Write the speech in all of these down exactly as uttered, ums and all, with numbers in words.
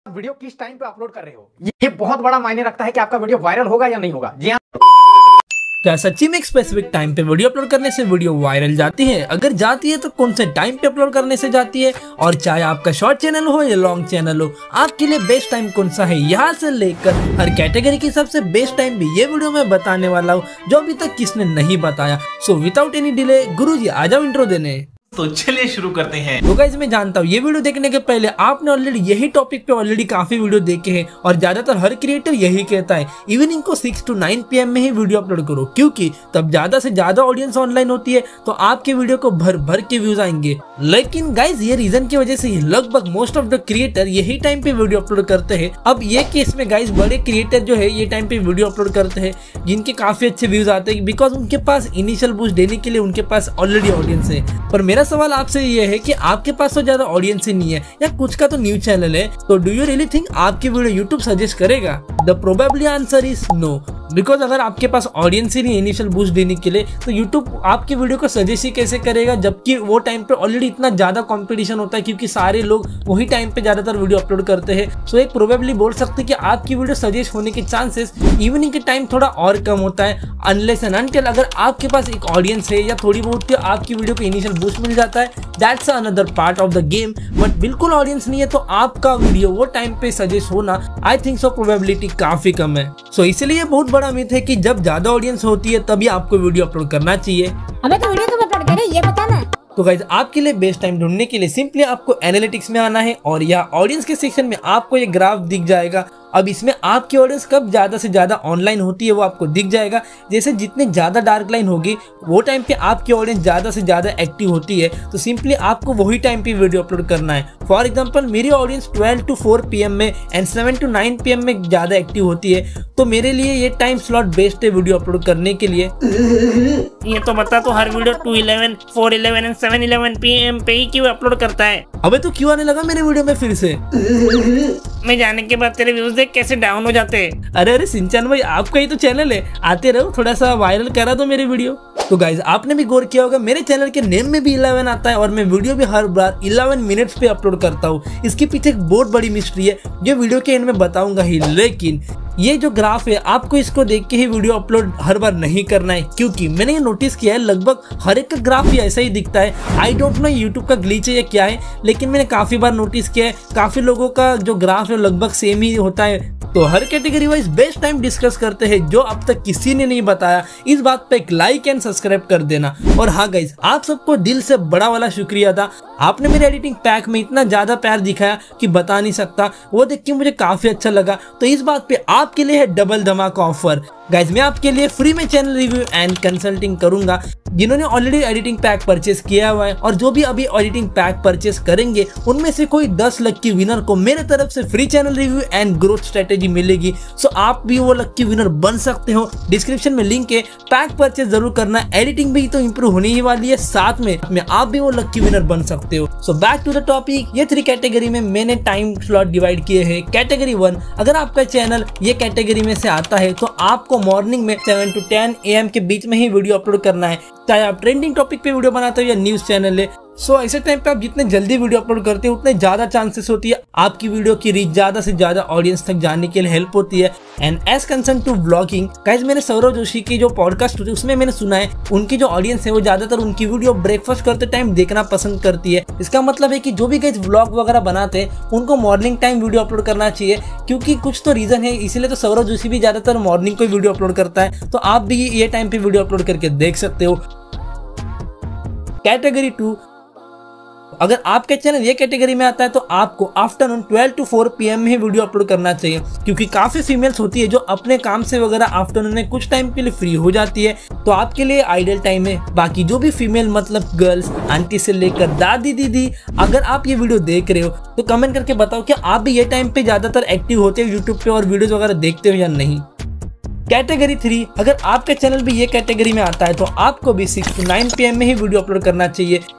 Video किस time पे upload कर रहे हो, ये बहुत बड़ा मायने रखता है कि आपका वीडियो वायरल होगा या नहीं होगा। जी हाँ, क्या सच्ची में एक स्पेसिफिक टाइम पे वीडियो अपलोड करने से वीडियो वायरल जाती है? अगर जाती है तो कौन से टाइम पे अपलोड करने से जाती है? और चाहे आपका शॉर्ट चैनल हो या लॉन्ग चैनल हो, आपके लिए बेस्ट टाइम कौन सा है? यहाँ से लेकर हर कैटेगरी की सबसे बेस्ट टाइम भी ये वीडियो में बताने वाला हूँ, जो अभी तक किसने नहीं बताया। So without any delay Guruji आ जाओ इंट्रो देने। तो चलिए शुरू करते हैं। तो गाइस मैं जानता हूँ ये वीडियो देखने के पहले आपने ऑलरेडी यही टॉपिक पे ऑलरेडी काफी वीडियो देखे हैं और ज्यादातर हर क्रिएटर यही कहता है इवनिंग को six to nine p m में ही वीडियो अपलोड करो, क्योंकि तब ज्यादा से ज्यादा ऑडियंस ऑनलाइन होती है तो आपके वीडियो को भर भर के व्यूज आएंगे। लेकिन गाइस ये रीजन की वजह से लगभग मोस्ट ऑफ द क्रिएटर यही टाइम पे वीडियो अपलोड करते हैं। अब ये केस में गाइस बड़े क्रिएटर जो है ये टाइम पे वीडियो अपलोड करते हैं जिनके काफी अच्छे व्यूज आते हैं, बिकॉज उनके पास इनिशियल बूस्ट देने के लिए उनके पास ऑलरेडी ऑडियंस है। पर मेरा सवाल आपसे ये है कि आपके पास तो ज्यादा ऑडियंस ही नहीं है या कुछ का तो न्यूज चैनल है, तो डू यू रियली थिंक आपकी वीडियो यूट्यूब सजेस्ट करेगा? The probably answer is no, because अगर आपके पास ऑडियंस ही नहीं इनिशियल बूस्ट देने के लिए तो यूट्यूब आपकी वीडियो को सजेस्ट ही कैसे करेगा, जबकि वो टाइम पे ऑलरेडी इतना ज्यादा कंपटीशन होता है क्योंकि सारे लोग वही टाइम पे ज्यादातर वीडियो अपलोड करते हैं। सो एक प्रोबेबली बोल सकते हैं कि आपकी वीडियो सजेस्ट होने के चांसेस इवनिंग के टाइम थोड़ा और कम होता है, अनलेस एंड अनटिल अगर आपके पास एक ऑडियंस है या थोड़ी बहुत आपकी वीडियो को इनिशियल बूस्ट मिल जाता है, that's another part of the game. But बिल्कुल ऑडियंस नहीं है तो आपका वीडियो वो टाइम पे सजेस्ट होना आई थिंक सो प्रोबेबिलिटी काफी कम है। सो so, इसलिए बहुत बड़ा मिथ है कि जब ज्यादा ऑडियंस होती है तभी आपको वीडियो अपलोड करना चाहिए। हमें तो वीडियो कब अपलोड करें ये बताना। तो गाइज आपके लिए बेस्ट टाइम ढूंढने के लिए सिंपली आपको एनालिटिक्स में आना है और यहाँ ऑडियंस के सेक्शन में आपको ये ग्राफ दिख जाएगा। अब इसमें आपकी ऑडियंस कब ज्यादा से ज्यादा ऑनलाइन होती है वो आपको दिख जाएगा। जैसे जितने ज्यादा डार्क लाइन होगी वो टाइम पे आपकी ऑडियंस ज्यादा से ज्यादा एक्टिव होती है, तो सिंपली आपको वही टाइम पे वीडियो अपलोड करना है। फॉर एग्जांपल मेरी audience twelve to four p m में and seven to nine p m में ज्यादा एक्टिव होती है, तो मेरे लिए ये टाइम स्लॉट बेस्ट है वीडियो अपलोड करने के लिए। ये तो बता तो हर video two eleven, four eleven and seven eleven p m पे ही क्यों अपलोड करता है? अबे तो क्यों आने लगा मेरे वीडियो में फिर से? मैं जाने के बाद तेरे व्यूज देख कैसे डाउन हो जाते हैं। अरे अरे सिंचन भाई आपका ही तो चैनल है, आते रहो, थोड़ा सा वायरल करा दो मेरे वीडियो। तो गाइज आपने भी गौर किया होगा मेरे चैनल के नेम में भी इलेवन आता है और मैं वीडियो भी हर बार इलेवन मिनट्स पे अपलोड करता हूँ। इसके पीछे एक बहुत बड़ी मिस्ट्री है जो वीडियो के एंड में बताऊंगा ही, लेकिन ये जो ग्राफ है आपको इसको देख के ही वीडियो अपलोड हर बार नहीं करना है, क्योंकि मैंने ये नोटिस किया है लगभग हर एक का ग्राफ ही ऐसा ही दिखता है। आई डोंट नो यूट्यूब का ग्लिच है या क्या है, लेकिन मैंने काफी बार नोटिस किया है काफी लोगों का जो ग्राफ है लगभग सेम ही होता है। तो हर category wise best time discuss करते हैं जो अब तक किसी ने नहीं बताया। इस बात पे एक लाइक एंड सब्सक्राइब कर देना। और हाँ गाइज आप सबको दिल से बड़ा वाला शुक्रिया था, आपने मेरे एडिटिंग पैक में इतना ज्यादा प्यार दिखाया कि बता नहीं सकता, वो देख के मुझे काफी अच्छा लगा। तो इस बात पे आपके लिए है डबल धमाका ऑफर। गाइज मैं आपके लिए फ्री में चैनल रिव्यू एंड कंसल्टिंग करूंगा। जिन्होंने ऑलरेडी एडिटिंग पैक परचेस किया हुआ है और जो भी अभी एडिटिंग पैक परचेस करेंगे उनमें से कोई दस लक्की विनर को मेरे तरफ से free channel review and growth strategy मिलेगी। सो आप भी वो लक्की विनर बन सकते हो। डिस्क्रिप्शन में लिंक है, पैक परचेस जरूर करना। एडिटिंग भी तो इंप्रूव होने ही वाली है, साथ में, में आप भी वो लक्की विनर बन सकते हो। So back to the topic, ये थ्री कैटेगरी में मैंने टाइम स्लॉट डिवाइड किए हैं। कैटेगरी वन, अगर आपका चैनल ये कैटेगरी में से आता है तो आपको मॉर्निंग में seven to ten a m के बीच में ही वीडियो अपलोड करना है, चाहे आप ट्रेंडिंग टॉपिक पे वीडियो बनाते हो या न्यूज चैनल है। सो so, ऐसे टाइम पे आप जितने जल्दी वीडियो अपलोड करते हो उतने ज्यादा चांसेस होती है आपकी वीडियो की रीच ज्यादा से ज्यादा ऑडियंस तक जाने के लिए हेल्प होती है। And as concern to vlogging, guys मैंने सौरव जोशी की जो पॉडकास्ट होती है उसमें मैंने सुना है उनकी जो ऑडियंस है वो ज्यादातर उनकी वीडियो ब्रेकफास्ट करते टाइम देखना पसंद करती है। इसका मतलब है कि जो भी गाइस व्लॉग वगैरह बनाते हैं उनको मॉर्निंग टाइम वीडियो अपलोड करना चाहिए, क्योंकि कुछ तो रीजन है, इसीलिए तो सौरव जोशी भी ज्यादातर मॉर्निंग को वीडियो अपलोड करता है। तो आप भी ये टाइम पे वीडियो अपलोड करके देख सकते हो। कैटेगरी टू, अगर आपके चैनल ये कैटेगरी में आता है तो आपको afternoon twelve to four p m में ही वीडियो अपलोड करना चाहिए, क्योंकि काफी फीमेल्स होती है जो अपने काम से वगैरह आफ्टरनून में कुछ टाइम के लिए फ्री हो जाती है, तो आपके लिए आइडियल टाइम है। बाकी जो भी फीमेल मतलब गर्ल्स, आंटी से लेकर दादी दीदी, अगर आप ये वीडियो देख रहे हो तो कमेंट करके बताओ कि आप भी ये टाइम पे ज्यादातर एक्टिव होते हो यूट्यूब पे और वीडियोज वगैरह देखते हो या नहीं। कैटेगरी थ्री, अगर आपका चैनल भी ये कैटेगरी में आता है तो आपको भी six to nine p m में ही वीडियो अपलोड करना चाहिए,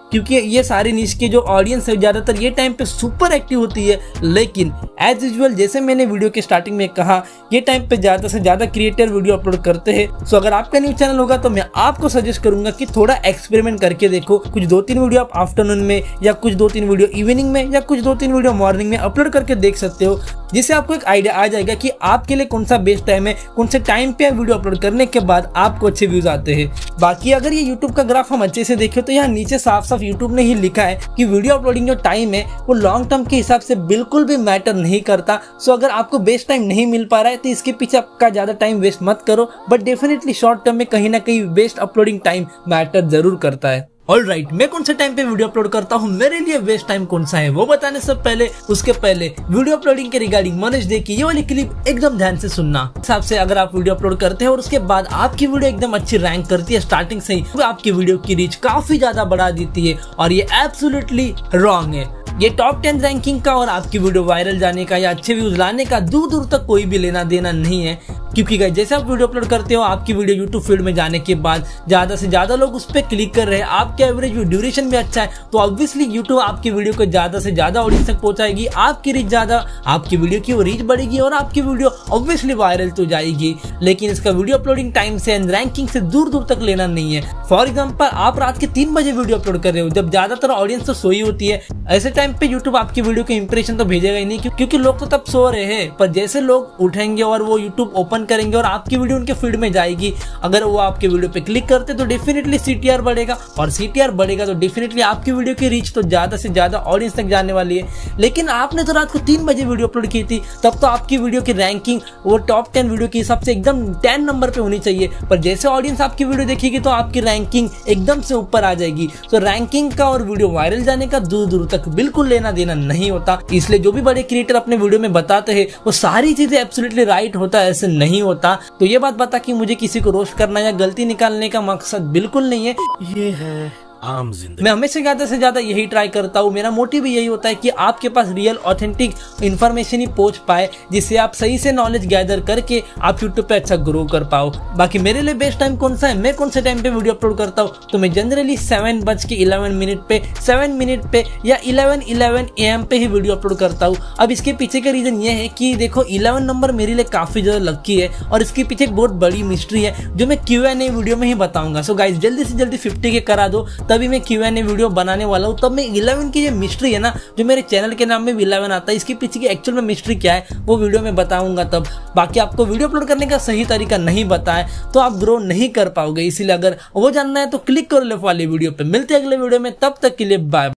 क्योंकि ये सारी नीश की जो ऑडियंस है ज्यादातर ये टाइम पे सुपर एक्टिव होती है। लेकिन एज यूजुअल जैसे मैंने वीडियो के स्टार्टिंग में कहा, ये टाइम पे ज्यादा से ज्यादा क्रिएटर वीडियो अपलोड करते हैं। सो अगर आपका न्यू चैनल होगा तो मैं आपको सजेस्ट करूंगा कि थोड़ा एक्सपेरिमेंट करके देखो। कुछ दो तीन वीडियो आप आफ्टरनून में या कुछ दो तीन वीडियो इवनिंग में या कुछ दो तीन वीडियो मॉर्निंग में अपलोड करके देख सकते हो, जिससे आपको एक आइडिया आ जाएगा कि आपके लिए कौन सा बेस्ट टाइम है, कौन से टाइम पे वीडियो अपलोड करने के बाद आपको अच्छे व्यूज आते हैं। बाकी अगर ये यूट्यूब का ग्राफ हम अच्छे से देखें तो यहाँ नीचे साफ साफ यूट्यूब ने ही लिखा है कि वीडियो अपलोडिंग जो टाइम है वो लॉन्ग टर्म के हिसाब से बिल्कुल भी मैटर नहीं करता। सो अगर आपको बेस्ट टाइम नहीं मिल पा रहा है तो इसके पीछे आपका ज्यादा टाइम वेस्ट मत करो, बट डेफिनेटली शॉर्ट टर्म में कहीं ना कहीं बेस्ट अपलोडिंग टाइम मैटर जरूर करता है। ऑल राइट right, मैं कौन से टाइम पे वीडियो अपलोड करता हूँ, मेरे लिए बेस्ट टाइम कौन सा है वो बताने से पहले उसके पहले वीडियो अपलोडिंग के रिगार्डिंग मनोज दे की ये वाली क्लिप एकदम ध्यान से सुनना। हिसाब से अगर आप वीडियो अपलोड करते हैं और उसके बाद आपकी वीडियो एकदम अच्छी रैंक करती है स्टार्टिंग से ही, तो आपकी वीडियो की रीच काफी ज्यादा बढ़ा देती है और ये एब्सोल्युटली रॉन्ग है। ये टॉप टेन रैंकिंग का और आपकी वीडियो वायरल जाने का या अच्छे व्यूज लाने का दूर दूर तक कोई भी लेना देना नहीं है। क्योंकि गाइस जैसे आप वीडियो अपलोड करते हो, आपकी वीडियो यूट्यूब फील्ड में जाने के बाद ज्यादा से ज्यादा लोग उस पर क्लिक कर रहे हैं, आपके एवरेज ड्यूरेशन भी अच्छा है, तो ऑब्वियसली यूट्यूब आपकी वीडियो को ज्यादा से ज्यादा ऑडियंस तक पहुंचाएगी, आपकी रीच ज्यादा, आपकी वीडियो की रीच बढ़ेगी और आपकी वीडियो ऑब्वियसली वायरल तो जाएगी। लेकिन इसका वीडियो अपलोडिंग टाइम से एंड रैंकिंग से दूर दूर तक लेना नहीं है। फॉर एग्जाम्पल आप रात के तीन बजे वीडियो अपलोड कर रहे हो, जब ज्यादातर ऑडियंस तो सोई होती है, ऐसे टाइम पे यूट्यूब आपकी वीडियो के इंप्रेशन तो भेजेगा ही नहीं, क्योंकि लोग तो तब सो रहे हैं। पर जैसे लोग उठेंगे और वो यूट्यूब ओपन करेंगे और आपकी वीडियो उनके फीड में जाएगी, अगर वो आपके वीडियो पे क्लिक करते तो डेफिनेटली सीटीआर बढ़ेगा और सीटीआर बढ़ेगा तो डेफिनेटली आपकी वीडियो की रीच तो ज्यादा से ज्यादा ऑडियंस तक जाने वाली है। लेकिन आपने तो रात को तीन बजे वीडियो अपलोड की थी, तब तो आपकी वीडियो की रैंकिंग वो टॉप टेन वीडियो के हिसाब से एकदम टेन नंबर पे होनी चाहिए। पर जैसे ऑडियंस आपकी वीडियो देखेगी तो आपकी रैंकिंग एकदम से ऊपर आ जाएगी। तो रैंकिंग का और वीडियो वायरल जाने का दूर दूर तक बिल्कुल लेना देना नहीं होता। इसलिए जो भी बड़े क्रिएटर अपने वीडियो में बताते हैं वो सारी चीजें एब्सोल्युटली राइट होता है, ऐसे नहीं होता। तो ये बात बता कि मुझे किसी को रोस्ट करना या गलती निकालने का मकसद बिल्कुल नहीं है। ये है आम जिंदगी। मैं हमेशा ज्यादा से ज्यादा यही ट्राई करता हूँ, मेरा मोटिव भी यही होता है कि आपके पास रियल ऑथेंटिक इन्फॉर्मेशन ही पहुंच पाए, जिससे आप सही से नॉलेज गैदर करके आप यूट्यूब पे अच्छा ग्रो कर पाओ। बाकी मेरे लिए बेस्ट टाइम कौन सा है, मैं कौन से टाइम पे वीडियो अपलोड करता हूँ, तो मैं जनरली सेवन बज के इलेवन मिनट पे सेवन मिनट पे या इलेवन इलेवन ए एम पे ही वीडियो अपलोड करता हूँ। अब इसके पीछे का रीजन ये है कि देखो इलेवन नंबर मेरे लिए काफी ज्यादा लकी है और इसके पीछे एक बहुत बड़ी मिस्ट्री है जो मैं क्यू एन ए वीडियो में ही बताऊंगा। सो गाइस जल्दी से जल्दी फिफ्टी के करा दो, तभी मैं क्यू एन ए वीडियो बनाने वाला हूँ। तब मैं इलेवन की जो मिस्ट्री है ना, जो मेरे चैनल के नाम में भी इलेवन आता है, इसके पीछे की एक्चुअल में मिस्ट्री क्या है वो वीडियो में बताऊंगा तब। बाकी आपको वीडियो अपलोड करने का सही तरीका नहीं बताया तो आप ग्रो नहीं कर पाओगे, इसीलिए अगर वो जानना है तो क्लिक करो लेफ्ट वाली वीडियो पे। मिलते हैं अगले वीडियो में, तब तक के लिए बाय।